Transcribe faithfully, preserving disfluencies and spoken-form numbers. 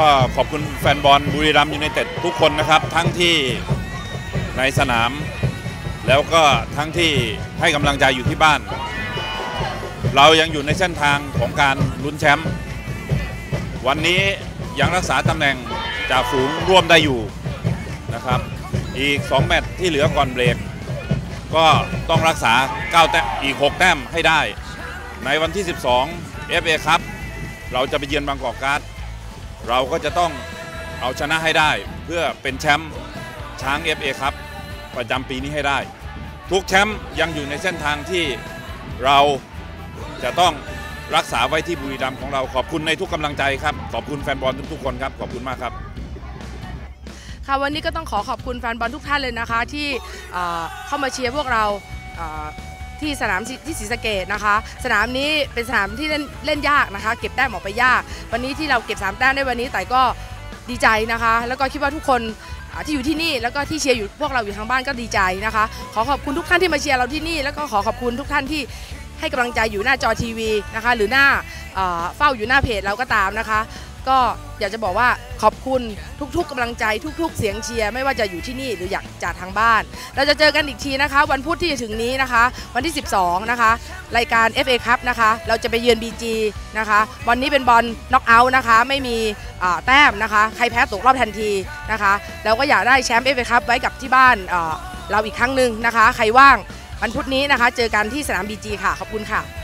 ขอบคุณแฟนบอลบุรีรัมย์ยูไนเต็ดทุกคนนะครับทั้งที่ในสนามแล้วก็ทั้งที่ให้กำลังใจอยู่ที่บ้านเรายังอยู่ในเส้นทางของการลุ้นแชมป์วันนี้ยังรักษาตำแหน่งจ่าฝูงร่วมได้อยู่นะครับอีกสองแมตช์ที่เหลือก่อนเบรกก็ต้องรักษาเก้าแต้มอีกหกแต้มให้ได้ในวันที่สิบสอง เอฟ เอ ครับเราจะไปเยือนบางกอกการ์ดเราก็จะต้องเอาชนะให้ได้เพื่อเป็นแชมป์ช้าง เอฟ เอ ครับประจำปีนี้ให้ได้ทุกแชมป์ยังอยู่ในเส้นทางที่เราจะต้องรักษาไว้ที่บุรีรัมย์ของเราขอบคุณในทุกกำลังใจครับขอบคุณแฟนบอลทุกๆคนครับขอบคุณมากครับค่ะวันนี้ก็ต้องขอขอบคุณแฟนบอลทุกท่านเลยนะคะที่เข้ามาเชียร์พวกเราที่สนามที่ศรีสะเกษนะคะสนามนี้เป็นสนามที่เล่นเล่นยากนะคะเก็บแต้มออกไปยากวันนี้ที่เราเก็บสามแต้มได้วันนี้แต่ก็ดีใจนะคะแล้วก็คิดว่าทุกคนที่อยู่ที่นี่แล้วก็ที่เชียร์อยู่พวกเราอยู่ทางบ้านก็ดีใจนะคะขอขอบคุณทุกท่านที่มาเชียร์เราที่นี่แล้วก็ขอขอบคุณทุกท่านที่ให้กำลังใจอยู่หน้าจอทีวีนะคะหรือหน้าเฝ้าอยู่หน้าเพจเราก็ตามนะคะก็อยากจะบอกว่าขอบคุณทุกๆกำลังใจทุกๆเสียงเชียร์ไม่ว่าจะอยู่ที่นี่หรืออยากจากทางบ้านเราจะเจอกันอีกทีนะคะวันพุธที่จะถึงนี้นะคะวันที่สิบสองนะคะรายการ เอฟ เอ Cup นะคะเราจะไปเยือน บี จี นะคะวันนี้เป็นบอลน็อกเอาท์นะคะไม่มีแต้มนะคะใครแพ้ตกรอบทันทีนะคะเราก็อยากได้แชมป์ เอฟ เอ Cup ไว้กับที่บ้านเราอีกครั้งหนึ่งนะคะใครว่างวันพุธนี้นะคะเจอกันที่สนาม บี จี ค่ะขอบคุณค่ะ